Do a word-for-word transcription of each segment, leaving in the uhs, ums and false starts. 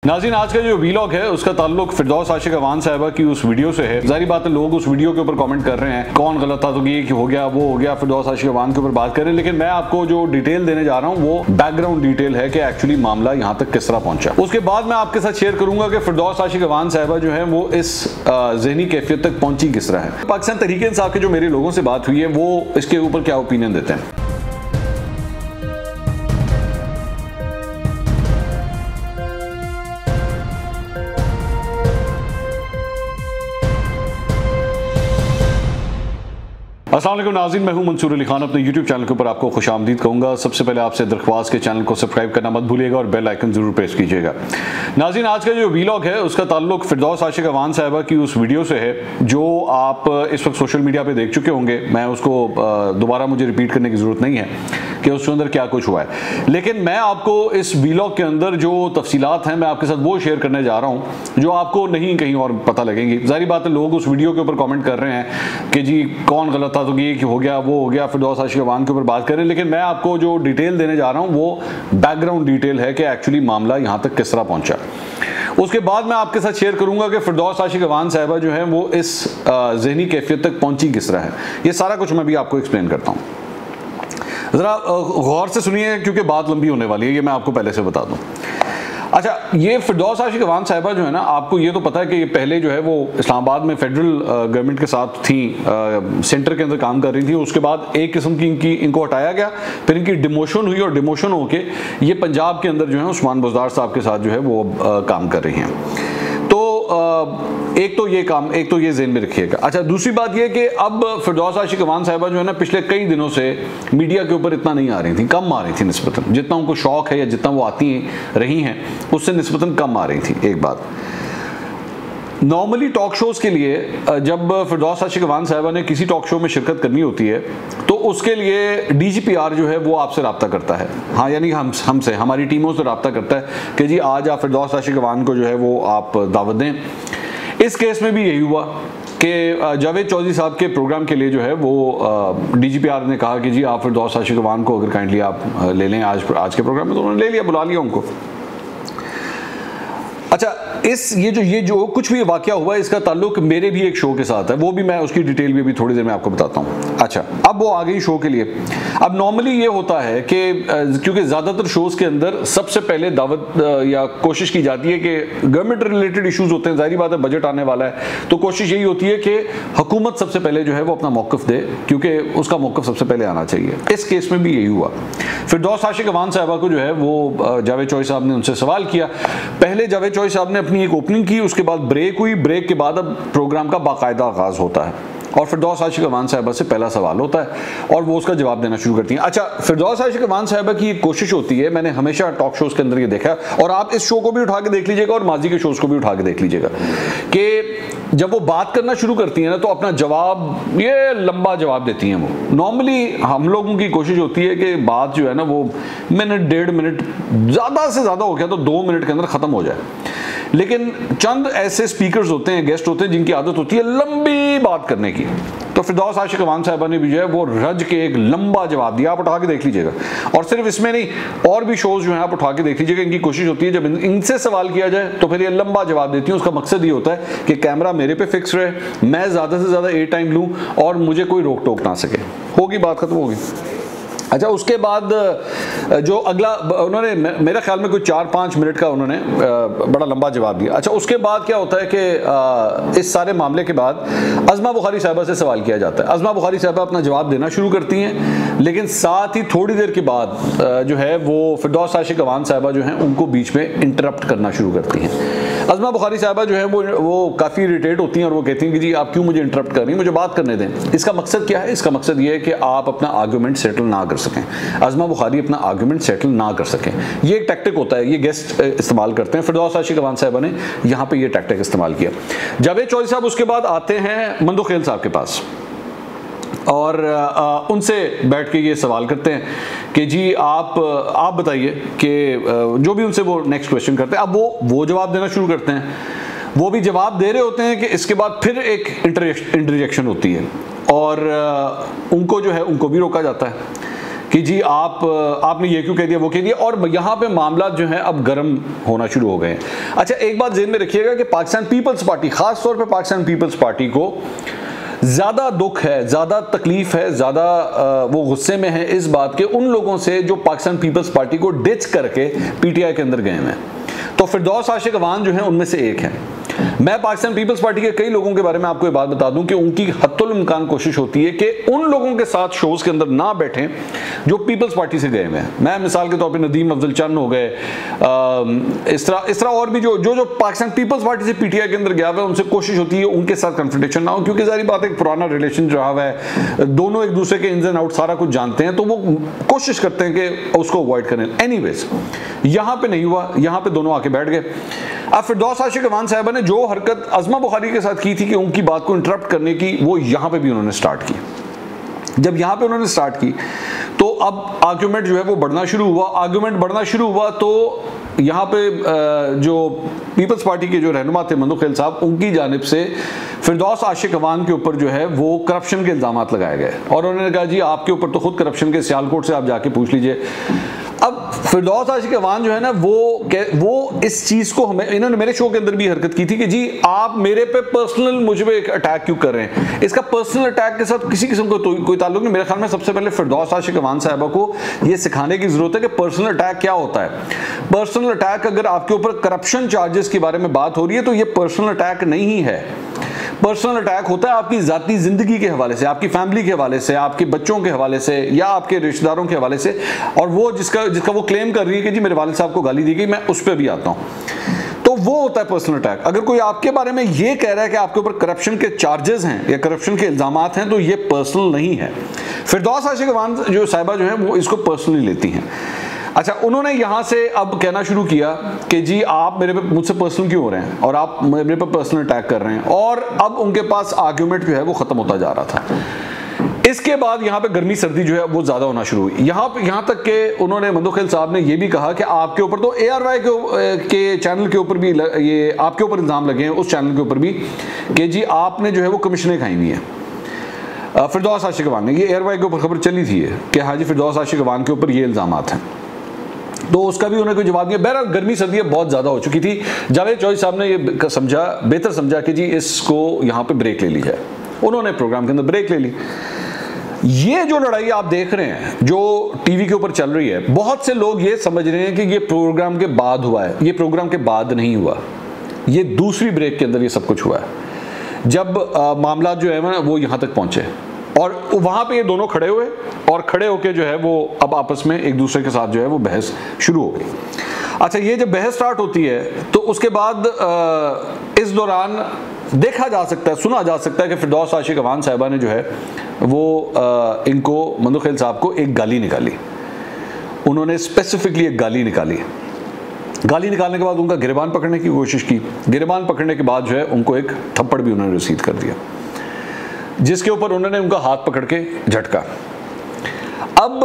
नाज़रीन, आज का जो वीलॉग है उसका ताल्लुक फिरदौस आशिक अवान साहिबा की उस वीडियो से है। जारी बात है, लोग उस वीडियो के ऊपर कमेंट कर रहे हैं कौन गलत था, तो ये कि हो गया वो हो गया, फिरदौस आशिक अवान के ऊपर बात कर रहे हैं। लेकिन मैं आपको जो डिटेल देने जा रहा हूँ वो बैकग्राउंड डिटेल है कि एक्चुअली मामला यहाँ तक किस तरह पहुंचा। उसके बाद मैं आपके साथ शेयर करूंगा कि फिरदौस आशिक अवान साहिबा जो है वो इस ज़हनी कैफियत तक पहुंची किस तरह है। पाकिस्तान तहरीक इंसाफ के जो मेरे लोगों से बात हुई है वो इसके ऊपर क्या ओपिनियन देते हैं। अस्सलाम वालेकुम नाज़रीन, मैं हूं मंसूर अली खान। अपने यूट्यूब चैनल के ऊपर आपको खुशामदीद कहूँगा। सबसे पहले आपसे दरख्वास्त के चैनल को सब्सक्राइब करना मत भूलिएगा और बेल आइकन जरूर प्रेस कीजिएगा। नाज़रीन, आज का जो वीलॉग है उसका ताल्लुक फिरदौस आशिक अवान साहिबा की उस वीडियो से है जो आप इस वक्त सोशल मीडिया पर देख चुके होंगे। मैं उसको दोबारा मुझे रिपीट करने की ज़रूरत नहीं है कि उसके अंदर क्या कुछ हुआ है, लेकिन मैं आपको इस वीलॉग के अंदर जो तफसीलात हैं मैं आपके साथ वो शेयर करने जा रहा हूँ जो आपको नहीं कहीं और पता लगेंगी। जारी बात है, लोग उस वीडियो के ऊपर कमेंट कर रहे हैं कि जी कौन गलत था, तो ये कि हो गया वो हो गया, फिरदौस आशिक अवान के ऊपर बात कर रहे हैं। लेकिन मैं आपको जो डिटेल देने जा रहा हूँ वो बैकग्राउंड डिटेल है कि एक्चुअली मामला यहाँ तक किस तरह पहुँचा। उसके बाद मैं आपके साथ शेयर करूंगा कि फिरदौस आशिक अवान साहिबा जो है वो इस ज़हनी कैफियत तक पहुँची किस तरह है। ये सारा कुछ मैं भी आपको एक्सप्लेन करता हूँ। ज़रा गौर से सुनिए क्योंकि बात लंबी होने वाली है, ये मैं आपको पहले से बता दूं। अच्छा, ये फिरदौस आशिक अवान साहिबा जो है ना, आपको ये तो पता है कि ये पहले जो है वो इस्लामाबाद में फेडरल गवर्नमेंट के साथ थी, आ, सेंटर के अंदर काम कर रही थी। उसके बाद एक किस्म की इनकी इनको हटाया गया, फिर इनकी डिमोशन हुई और डिमोशन होके ये पंजाब के अंदर जो है उस्मान बुज़दार साहब के साथ जो है वो आ, काम कर रही हैं। तो एक तो ये काम, एक तो ये ज़हन में रखिएगा। अच्छा, दूसरी बात ये कि अब फिरदौस आशिक अवान साहिबा जो है ना पिछले कई दिनों से मीडिया के ऊपर इतना नहीं आ रही थी, कम आ रही थी निस्बतन, जितना उनको शौक है या जितना वो आती रही हैं उससे निस्बतन कम आ रही थी। एक बात, नॉर्मली टॉक शोज़ के लिए जब फिरदौस आशिक अवान साहिबा ने किसी टॉक शो में शिरकत करनी होती है तो उसके लिए डी जी पी आर जो है वो आपसे रब्ता करता है। हाँ, यानी हम हमसे हमारी टीमों से रब्ता करता है कि जी आज आप फिरदौस आशिक अवान को जो है वो आप दावत दें। इस केस में भी यही हुआ कि जावेद चौधरी साहब के प्रोग्राम के लिए जो है वो डी जी पी आर ने कहा कि जी आप फिरदौस आशिक अवान को अगर काइंडली आप ले लें आज आज के प्रोग्राम में, तो उन्होंने ले लिया, बुला लिया उनको। अच्छा, इस ये जो ये जो कुछ भी वाकया हुआ है इसका ताल्लुक मेरे भी एक शो के साथ है, वो भी मैं उसकी डिटेल भी अभी थोड़ी देर में आपको बताता हूँ। अच्छा, अब वो आ गई शो के लिए। अब नॉर्मली ये होता है कि क्योंकि ज़्यादातर शोज़ के अंदर सबसे पहले दावत या कोशिश की जाती है कि गवर्नमेंट रिलेटेड इशूज़ होते हैं, जाहिर बात है बजट आने वाला है, तो कोशिश यही होती है कि हुकूमत सबसे पहले जो है वो अपना मौक़िफ़ दे, क्योंकि उसका मौक़िफ़ सबसे पहले आना चाहिए। इस केस में भी यही हुआ। फिरदौस आशिक अवान साहिबा को जो है वो जावेद चौधरी साहब ने उनसे सवाल किया। पहले जावेद चौधरी साहब ने अपनी एक ओपनिंग की, उसके बाद ब्रेक हुई, ब्रेक के बाद अब प्रोग्राम का बाकायदा आगाज होता है और फिरदौस आशिक अवान साहिबा से पहला सवाल होता है और वो उसका जवाब देना शुरू करती हैं। अच्छा, फिरदौस आशिक अवान साहिबा की एक कोशिश होती है, मैंने हमेशा टॉक शोज के अंदर ये देखा, और आप इस शो को भी उठा के देख लीजिएगा और माजी के शोज को भी उठा के देख लीजिएगा, कि जब वो बात करना शुरू करती है ना तो अपना जवाब ये लंबा जवाब देती हैं। वो नॉर्मली हम लोगों की कोशिश होती है कि बात जो है ना वो मिनट डेढ़ मिनट, ज़्यादा से ज़्यादा हो गया तो दो मिनट के अंदर ख़त्म हो जाए, लेकिन चंद ऐसे स्पीकर्स होते हैं, गेस्ट होते हैं जिनकी आदत होती है लंबी बात करने की। तो फिरदौस आशिक अवान साहिबा ने भी जो है वो रज के एक लंबा जवाब दिया, आप उठा के देख लीजिएगा। और सिर्फ इसमें नहीं, और भी शोज जो है आप उठा के देख लीजिएगा। इनकी कोशिश होती है जब इनसे सवाल किया जाए तो फिर ये लंबा जवाब देती है। उसका मकसद ये होता है कि कैमरा मेरे पे फिक्स रहे, मैं ज़्यादा से ज़्यादा एयर टाइम लूँ और मुझे कोई रोक टोक ना सके, होगी बात खत्म होगी। अच्छा, उसके बाद जो अगला उन्होंने मेरे ख्याल में कुछ चार पाँच मिनट का उन्होंने बड़ा लंबा जवाब दिया। अच्छा, उसके बाद क्या होता है कि इस सारे मामले के बाद अज़मा बुखारी साहिबा से सवाल किया जाता है। अज़मा बुखारी साहिबा अपना जवाब देना शुरू करती हैं, लेकिन साथ ही थोड़ी देर के बाद जो है वो फिरदौस आशिक अवान साहिबा जो हैं उनको बीच में इंटरप्ट करना शुरू करती हैं। अज़मा बुखारी साहिबा जो है वो वो काफ़ी इरिटेट होती हैं और वो कहती हैं कि जी आप क्यों मुझे इंटरप्ट कर रही हैं, मुझे बात करने दें। इसका मकसद क्या है? इसका मकसद ये है कि आप अपना आर्गूमेंट सेटल ना कर सकें, अज़मा बुखारी अपना आर्गूमेंट सेटल ना कर सकें। ये एक टैक्टिक होता है, ये गेस्ट इस्तेमाल करते हैं। फिरदौस आशिक अवान साहिबा ने यहाँ पे ये टैक्टिक इस्तेमाल किया। जावेद चौधरी साहब उसके बाद आते हैं मंदोखेल साहब के पास और आ, उनसे बैठ के ये सवाल करते हैं कि जी आप आप बताइए कि जो भी उनसे वो नेक्स्ट क्वेश्चन करते हैं, अब वो वो जवाब देना शुरू करते हैं। वो भी जवाब दे रहे होते हैं कि इसके बाद फिर एक इंटरजेक्शन होती है और उनको जो है उनको भी रोका जाता है कि जी आप आपने ये क्यों कह दिया, वो कह दिया, और यहाँ पे मामला जो है अब गर्म होना शुरू हो गए हैं। अच्छा, एक बात ज़हन में रखिएगा कि पाकिस्तान पीपल्स पार्टी, खास तौर पे पाकिस्तान पीपल्स पार्टी को ज़्यादा दुख है, ज़्यादा तकलीफ है, ज़्यादा वो गुस्से में है इस बात के उन लोगों से जो पाकिस्तान पीपल्स पार्टी को डिच करके पीटीआई के अंदर गए हैं। तो फिरदौस आशिक अवान जो है उनमें से एक है। मैं पाकिस्तान पीपल्स पार्टी के कई लोगों के बारे में आपको ये बात बता दूं कि उनकी हत्तुल इम्कान कोशिश होती है कि उन लोगों के साथ शोज के अंदर ना बैठें जो पीपल्स पार्टी से गए हुए हैं। मैं मिसाल के तौर पे नदीम अफजल चंद हो गए, इस तरह इस तरह और भी जो जो जो पाकिस्तान पीपल्स पार्टी से पीटीआई के अंदर गया हुआ है, उनसे कोशिश होती है उनके साथ कन्फ्रंटेशन ना हो, क्योंकि जारी बात है एक पुराना रिलेशन रहा हुआ है, दोनों एक दूसरे के इन्स एंड आउट सारा कुछ जानते हैं, तो वो कोशिश करते हैं कि उसको अवॉइड करें। एनीवेज, यहाँ पे नहीं हुआ, यहाँ पे दोनों आके बैठ गए। अब फिरदौस आशिक अवान साहिबा ने जो हरकत अज़मा बुखारी के साथ की थी कि उनकी बात को इंटरप्ट करने की, वो यहाँ पे भी उन्होंने स्टार्ट की। जब यहाँ पे उन्होंने स्टार्ट की तो अब आर्ग्यूमेंट जो है वो बढ़ना शुरू हुआ। आर्ग्यूमेंट बढ़ना शुरू हुआ तो यहाँ पे जो पीपल्स पार्टी के जो रहनुमा थे मंदू खेल साहब, उनकी जानिब से फिरदौस आशिक अवान के ऊपर जो है वो करप्शन के इल्ज़ाम लगाए गए और उन्होंने कहा जी आपके ऊपर तो खुद करप्शन के सियालकोट से आप जाके पूछ लीजिए। अब फिरदौस आशिक अवान जो है ना वो वो इस चीज़ को हमें, इन्होंने मेरे शो के अंदर भी हरकत की थी कि जी आप मेरे पे पर्सनल मुझ पे एक अटैक क्यों कर रहे हैं। इसका पर्सनल अटैक के साथ किसी किस्म का तो, कोई ताल्लुक नहीं। मेरे ख्याल में सबसे पहले फिरदौस आशिक अवान साहिबा को ये सिखाने की जरूरत है कि पर्सनल अटैक क्या होता है। पर्सनल अटैक, अगर आपके ऊपर करप्शन चार्जेस के बारे में बात हो रही है तो ये पर्सनल अटैक नहीं है। पर्सनल अटैक होता है आपकी ज़ाती ज़िंदगी के हवाले से, आपकी फैमिली के हवाले से, आपके बच्चों के हवाले से या आपके रिश्तेदारों के हवाले से, और वो जिसका जिसका वो क्लेम कर रही है कि जी मेरे वालिद साहब को गाली दी गई, मैं उस पर भी आता हूँ, तो वो होता है पर्सनल अटैक। अगर कोई आपके बारे में ये कह रहा है कि आपके ऊपर करप्शन के चार्जेस हैं या करप्शन के इल्ज़ामात हैं तो ये पर्सनल नहीं है। फिरदौस आशिक अवान जो साहिबा जो है वो इसको पर्सनली लेती हैं। अच्छा, उन्होंने यहाँ से अब कहना शुरू किया कि जी आप मेरे पे मुझसे पर्सनल क्यों हो रहे हैं और आप मेरे पे पर्सनल अटैक कर रहे हैं, और अब उनके पास आर्ग्यूमेंट जो है वो ख़त्म होता जा रहा था। इसके बाद यहाँ पे गर्मी सर्दी जो है वो ज़्यादा होना शुरू हुई। यहाँ पे यहाँ तक कि उन्होंने मंदू खेल साहब ने ये भी कहा कि आपके ऊपर तो ए आर वाई के, के चैनल के ऊपर भी ये आपके ऊपर इल्ज़ाम लगे हैं, उस चैनल के ऊपर भी, कि जी आपने जो है वो कमीशनें खाई हुई हैं। फिरदौस आशिक अवान ने, ये ए आर वाई के ऊपर खबर चली थी कि हाजी फिरदौस आशिक अवान के ऊपर ये इल्ज़ामात हैं, तो उसका भी उन्होंने कोई जवाब दिया। बहरहाल गर्मी सर्दी बहुत ज़्यादा हो चुकी थी। जावेद चौधरी साहब ने ये समझा, बेहतर समझा कि जी इसको यहाँ पे ब्रेक ले ली जाए। उन्होंने प्रोग्राम के अंदर ब्रेक ले ली। ये जो लड़ाई आप देख रहे हैं जो टीवी के ऊपर चल रही है, बहुत से लोग ये समझ रहे हैं कि ये प्रोग्राम के बाद हुआ है। ये प्रोग्राम के बाद नहीं हुआ, ये दूसरी ब्रेक के अंदर ये सब कुछ हुआ है, जब मामला जो है ना वो यहाँ तक पहुँचे और वहाँ पे ये दोनों खड़े हुए और खड़े होके जो है वो अब आपस में एक दूसरे के साथ जो है वो बहस शुरू हो गई। अच्छा, ये जब बहस स्टार्ट होती है तो उसके बाद आ, इस दौरान देखा जा सकता है, सुना जा सकता है कि फिरदौस आशिक अवान साहिबा ने जो है वो आ, इनको मंदू खेल साहब को एक गाली निकाली। उन्होंने स्पेसिफिकली एक गाली निकाली। गाली निकालने के बाद उनका गिरबान पकड़ने की कोशिश की। गिरबान पकड़ने के बाद जो है उनको एक थप्पड़ भी उन्होंने रिसीव कर दिया, जिसके ऊपर उन्होंने उनका हाथ पकड़ के झटका। अब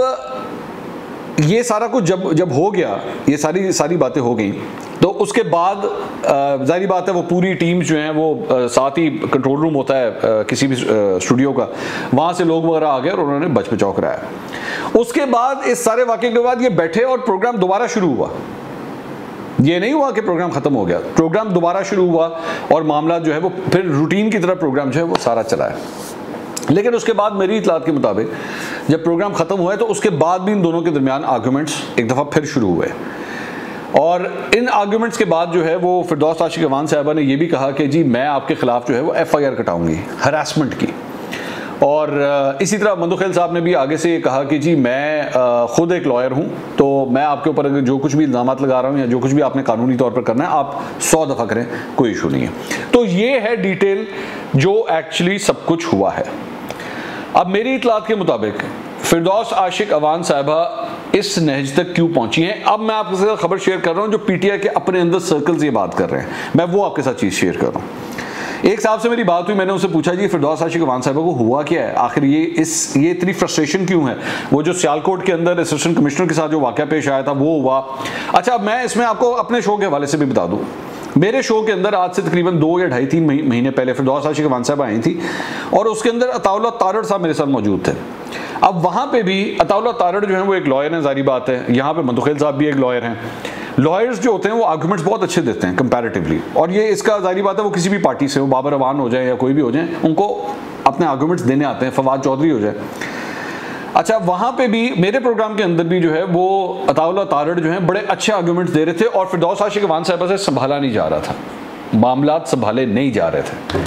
ये सारा कुछ जब जब हो गया, ये सारी सारी बातें हो गई, तो उसके बाद जाहिर बात है वो पूरी टीम जो है वो आ, साथ ही कंट्रोल रूम होता है आ, किसी भी स्टूडियो का, वहाँ से लोग वगैरह आ गए और उन्होंने बच बचाव कराया। उसके बाद इस सारे वाक़े के बाद ये बैठे और प्रोग्राम दोबारा शुरू हुआ। ये नहीं हुआ कि प्रोग्राम खत्म हो गया, प्रोग्राम दोबारा शुरू हुआ और मामला जो है वो फिर रूटीन की तरह प्रोग्राम जो है वो सारा चला है। लेकिन उसके बाद मेरी इतलात के मुताबिक जब प्रोग्राम खत्म हुआ है तो उसके बाद भी इन दोनों के दरमियान आर्गूमेंट्स एक दफ़ा फिर शुरू हुए, और इन आर्गूमेंट्स के बाद जो है वो फिरदौस आशिक अवान साहिबा ने यह भी कहा कि जी मैं आपके खिलाफ जो है वो एफ आई आर कटाऊंगी हरासमेंट की। और इसी तरह मंदू खेल साहब ने भी आगे से ये कहा कि जी मैं ख़ुद एक लॉयर हूँ, तो मैं आपके ऊपर अगर जो कुछ भी इल्ज़ामात लगा रहा हूँ या जो कुछ भी आपने कानूनी तौर पर करना है आप सौ दफ़ा करें, कोई इशू नहीं है। तो ये है डिटेल जो एक्चुअली सब कुछ हुआ है। अब मेरी इतलात के मुताबिक फिरदौस आशिक अवान साहिबा इस नहज तक क्यों पहुंची हैं, अब मैं आपके साथ खबर शेयर कर रहा हूं जो पीटीआई के अपने अंदर सर्कल्स ये बात कर रहे हैं, मैं वो आपके साथ चीज़ शेयर कर रहा हूं। एक साहब से मेरी बात हुई, मैंने उनसे पूछा जी फिरदौस आशिक अवान साहिबा को हुआ क्या है, आखिर ये इस ये इतनी फ्रस्ट्रेशन क्यों है, वो जो सियालकोट के अंदर असिस्टेंट कमिश्नर के साथ जो वाक़या पेश आया था वो हुआ। अच्छा, मैं इसमें आपको अपने शो के हवाले से भी बता दूँ, मेरे शो के अंदर आज से तकरीबन दो या ढाई तीन महीने पहले फिरदौस आशिक अवान साहिबा आई थी और उसके अंदर अताउल्लाह तारड़ साहब मेरे साथ मौजूद थे। अब वहां पे भी अताउल्लाह तारड़ जो है वो एक लॉयर है, जारी बात है, यहाँ पे मंतुखेल साहब भी एक लॉयर हैं। लॉयर्स जो होते हैं वो आर्गुमेंट्स बहुत अच्छे देते हैं कंपैरेटिवली, और ये इसका जारी बात है वो किसी भी पार्टी से हो, बाबर अवान हो जाए या कोई भी हो जाए, उनको अपने आर्गुमेंट्स देने आते हैं, फवाद चौधरी हो जाए। अच्छा, वहां पे भी मेरे प्रोग्राम के अंदर भी जो है वो अताउल्लाह तारड़ जो है बड़े अच्छे आर्गुमेंट्स दे रहे थे, और फिरदौस आशिक अवान साहिबा से संभाला नहीं जा रहा था, मामलात संभाले नहीं जा रहे थे।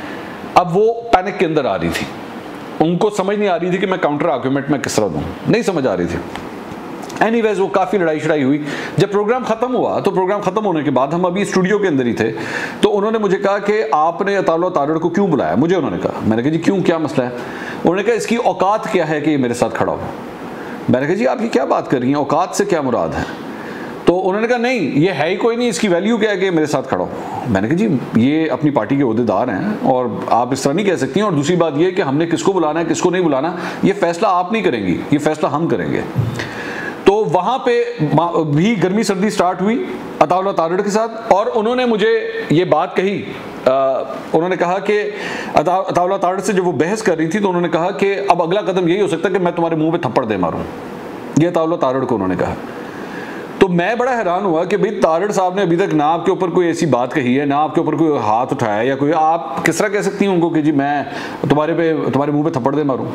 अब वो पैनिक के अंदर आ रही थी, उनको समझ नहीं आ रही थी कि मैं काउंटर आर्गुमेंट में किस तरह दूं, नहीं समझ आ रही थी। एनीवेज वो काफ़ी लड़ाई शड़ाई हुई। जब प्रोग्राम ख़त्म हुआ तो प्रोग्राम ख़त्म होने के बाद हम अभी स्टूडियो के अंदर ही थे, तो उन्होंने मुझे कहा कि आपने अताउल्लाह तारड़ को क्यों बुलाया, मुझे उन्होंने कहा। मैंने कहा जी क्यों, क्या मसला है? उन्होंने कहा इसकी औकात क्या है कि ये मेरे साथ खड़ा हो। मैंने कहा जी आप ये क्या बात कर रही हैं, औकात से क्या मुराद है? तो उन्होंने कहा नहीं ये है ही कोई नहीं, इसकी वैल्यू क्या है कि मेरे साथ खड़ा हो। मैंने कहा जी ये अपनी पार्टी के ओहदेदार हैं और आप इस तरह नहीं कह सकती हैं, और दूसरी बात ये कि हमने किसको बुलाना है किसको नहीं बुलाना ये फैसला आप नहीं करेंगी, ये फैसला हम करेंगे। तो वहां पे भी गर्मी सर्दी स्टार्ट हुई अताउल्लाह तारड़ के साथ, और उन्होंने मुझे ये बात कही, आ, उन्होंने कहा कि अताउल्लाह तारड़ से जब वो बहस कर रही थी तो उन्होंने कहा कि अब अगला कदम यही हो सकता है कि मैं तुम्हारे मुंह पे थप्पड़ दे मारूं, ये अताउल्लाह तारड़ को उन्होंने कहा। तो मैं बड़ा हैरान हुआ कि भाई तारड़ साहब ने अभी तक ना आपके ऊपर कोई ऐसी बात कही है, ना आपके ऊपर कोई हाथ उठाया, या कोई आप किस तरह कह सकती हैं उनको कि जी मैं तुम्हारे पे तुम्हारे मुंह पे थप्पड़ दे मारूं।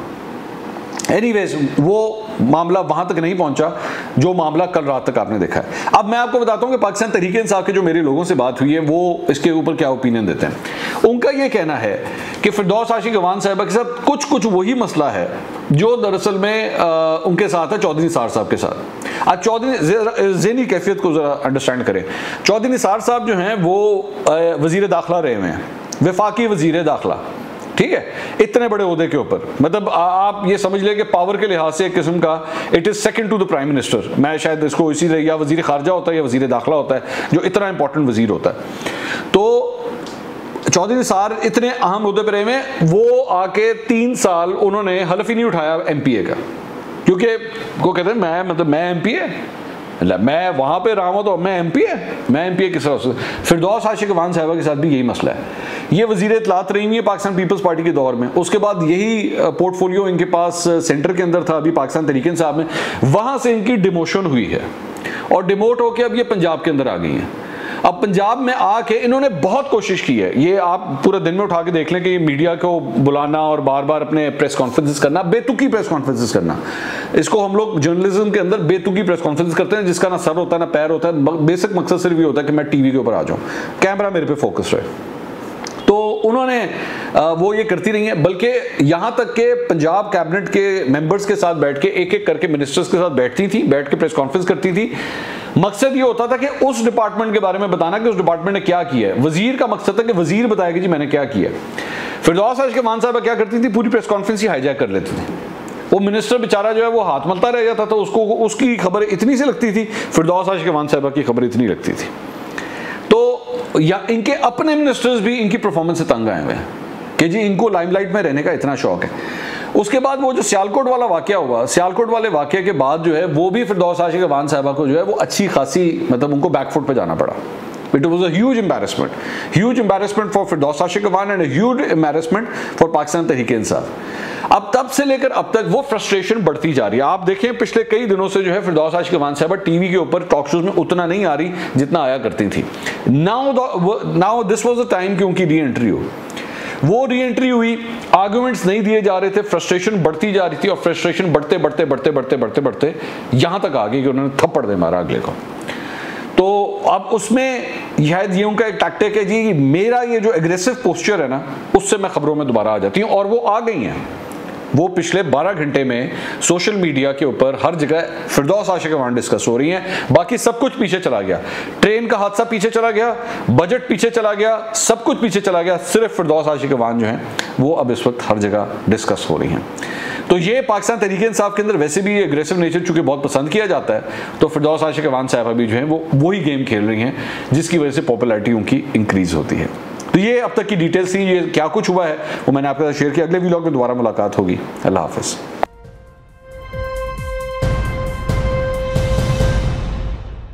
एनीवेज वो मामला वहां तक नहीं पहुंचा जो मामला कल रात तक आपने देखा है। अब मैं आपको बताता हूं कि पाकिस्तान तहरीक इंसाफ के जो मेरे लोगों से बात हुई है वो इसके ऊपर क्या ओपिनियन देते हैं। उनका ये कहना है कि फिरदौस आशिक अवान साहिबा के साथ कुछ कुछ वही मसला है जो दरअसल में आ, उनके साथ है चौधरी निसार साहब के साथ। आज चौधरी ज़हनी कैफियत को जरा अंडरस्टैंड करें। चौधरी निसार साहब जो हैं वो वजीर दाखिला रहे हुए हैं, वफाकी वजीर दाखिला, ठीक है, इतने बड़े ओहदे के ऊपर, मतलब आ, आप ये समझ लें कि पावर के लिहाज से एक किस्म का it is second to the prime minister. मैं शायद इसको इसी या वजीर खारजा होता है या वजीर दाखिला होता है जो इतना इंपॉर्टेंट वजीर होता है। तो चौधरी निसार इतने अहम ओहदे पर रहे हैं, वो आके तीन साल उन्होंने हल्फ ही नहीं उठाया एम पी ए का, क्योंकि वो कहते हैं मैं मतलब मैं एम पी ए, मैं वहां पे रहा हूं तो मैं एम पी है, मैं एम पी ए किस तरह से। फिरदौस आशिक अवान साहिबा के साथ भी यही मसला है। ये वजीर इत्तलात रही हुई है पाकिस्तान पीपल्स पार्टी के दौर में, उसके बाद यही पोर्टफोलियो इनके पास सेंटर के अंदर था, अभी पाकिस्तान तहरीक इंसाफ में, वहां से इनकी डिमोशन हुई है और डिमोट होकर अब ये पंजाब के अंदर आ गई हैं। अब पंजाब में आके इन्होंने बहुत कोशिश की है, ये आप पूरे दिन में उठा के देख लें कि मीडिया को बुलाना और बार बार अपने प्रेस कॉन्फ्रेंसेस करना, बेतुकी प्रेस कॉन्फ्रेंसेस करना, इसको हम लोग जर्नलिज्म के अंदर बेतुकी प्रेस कॉन्फ्रेंस करते हैं जिसका ना सर होता है ना पैर होता है। बेसिक मकसद सिर्फ ये होता है कि मैं टीवी के ऊपर आ जाऊं, कैमरा मेरे पे फोकस रहे। तो उन्होंने वो ये करती रही हैं, बल्कि यहाँ तक के पंजाब कैबिनेट के मेंबर्स के साथ बैठ के एक एक करके मिनिस्टर्स के साथ बैठती थी, बैठ के प्रेस कॉन्फ्रेंस करती थी। मकसद ये होता था कि उस डिपार्टमेंट के बारे में बताना कि उस डिपार्टमेंट ने क्या किया है। वजीर का मकसद था कि वजीर बताया कि जी मैंने क्या किया। फिरदौस आशिक अवान साहिबा क्या करती थी, पूरी प्रेस कॉन्फ्रेंस ही हाईजैक कर लेती थी। वो मिनिस्टर बेचारा जो है वो हाथ मलता रह जाता था, उसको उसकी खबर इतनी सी लगती थी, फिरदौस आशिक अवान साहिबा की खबर इतनी लगती थी। तो या इनके अपने मिनिस्टर्स भी इनकी परफॉर्मेंस से तंग आए हुए हैं कि जी इनको लाइमलाइट में रहने का इतना शौक है। उसके बाद वो जो सियालकोट वाला वाकया हुआ, सियालकोट वाले वाकये के बाद जो है वो भी फिरदौस आशिक अवान साहिबा को जो है वो अच्छी खासी, मतलब उनको बैकफुट पे जाना पड़ा। It was a huge embarrassment, huge embarrassment for Firdous Ashique Awan and a huge embarrassment for Pakistan Tehreek Insaf. अब तब से लेकर अब तक वो फ्रस्ट्रेशन बढ़ती जा रही है। आप देखें पिछले कई दिनों से जो है फिरदौस आशिक अवान साहिबा टीवी के ऊपर टॉक शोज में उतना नहीं आ रही जितना आया करती थी। Now now this was the time कि उनकी री एंट्री हो। वो री एंट्री हुई, आर्गुमेंट्स नहीं दिए जा रहे थे, फ्रस्ट्रेशन बढ़ती जा रही थी और फ्रस्ट्रेशन बढ़ते बढ़ते बढ़ते बढ़ते बढ़ते बढ़ते यहां तक आ गई कि उन्होंने थप्पड़ दे मारा अगले को। तो अब उसमें शायद ये उनका एक टैक्टिक है जी, मेरा ये जो एग्रेसिव पोस्चर है ना उससे मैं खबरों में दोबारा आ जाती हूँ, और वो आ गई हैं। वो पिछले बारह घंटे में सोशल मीडिया के ऊपर हर जगह फिरदौस आशिक अवान डिस्कस हो रही हैं, बाकी सब कुछ पीछे चला गया। ट्रेन का हादसा पीछे चला गया, बजट पीछे चला गया, सब कुछ पीछे चला गया, सिर्फ फिरदौस आशिक अवान जो हैं वो अब इस वक्त हर जगह डिस्कस हो रही हैं। तो ये पाकिस्तान तहरीक इंसाफ के अंदर वैसे भी एग्रेसिव नेचर चूंकि बहुत पसंद किया जाता है, तो फिरदौस आशिक अवान साहिबा भी जो है वो वही गेम खेल रही हैं जिसकी वजह से पॉपुलैरिटी उनकी इंक्रीज होती है। तो ये अब तक की डिटेल्स थी, ये क्या कुछ हुआ है वो मैंने आपके साथ शेयर किया। अगले व्लॉग में दोबारा मुलाकात होगी। अल्लाह हाफिज़।